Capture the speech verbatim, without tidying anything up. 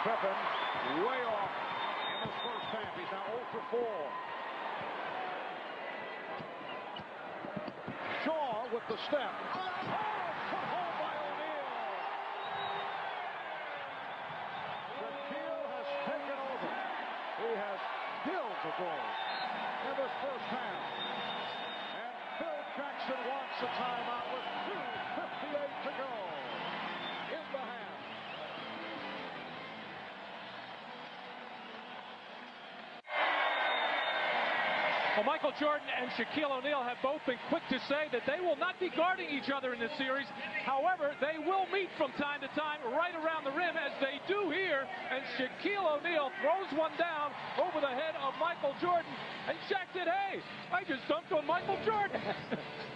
Pippen way off in his first half. He's now zero for four. Shaw with the step. Oh, put home by O'Neal. Shaquille has taken over. He has killed the ball in this first half. And Phil Jackson wants a timeout with two fifty-eight to go in the half. Well, Michael Jordan and Shaquille O'Neal have both been quick to say that they will not be guarding each other in this series. However, they will meet from time to time right around the rim, as they do here. And Shaquille O'Neal throws one down over the head of Michael Jordan. And Shaq said, hey, I just dunked on Michael Jordan.